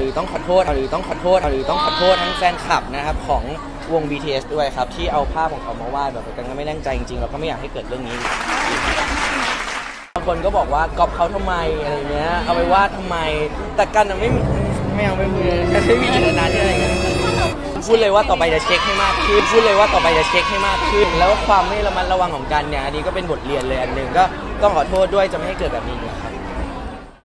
ต้องขอโทษทั้งแฟนคลับนะครับของวง BTS ด้วยครับที่เอาภาพของเขามาวาดแบบกันก็ไม่แน่ใจจริงๆเราก็ไม่อยากให้เกิดเรื่องนี้บางคนก็บอกว่าก๊อปเขาทำไมอะไรเงี้ยเอาไปวาดทำไมแต่กันไม่มีกันไม่มีเจตนาที่อะไรเงี้ยพูดเลยว่าต่อไปจะเช็คให้มากขึ้นแล้วความไม่ระมัดระวังของกันเนี่ยอันนี้ก็เป็นบทเรียนเลยอันหนึ่งก็ต้องขอโทษด้วยจะไม่ให้เกิดแบบนี้นะครับ